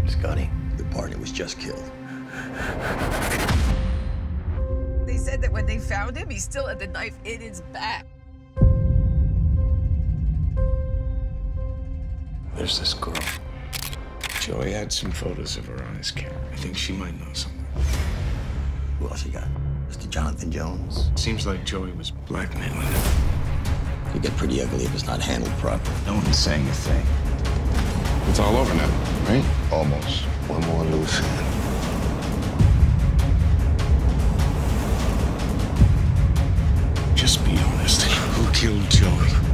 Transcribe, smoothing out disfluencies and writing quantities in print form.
Scotty, your partner was just killed. They said that when they found him, he still had the knife in his back. There's this girl. Joey had some photos of her on his camera. I think she might know something. Who else you got? Mr. Jonathan Jones? Seems like Joey was blackmailing him. Could get pretty ugly if it's not handled properly. No one's saying a thing. It's all over now, right? Almost. One more loose end. Just be honest. Who killed Joey?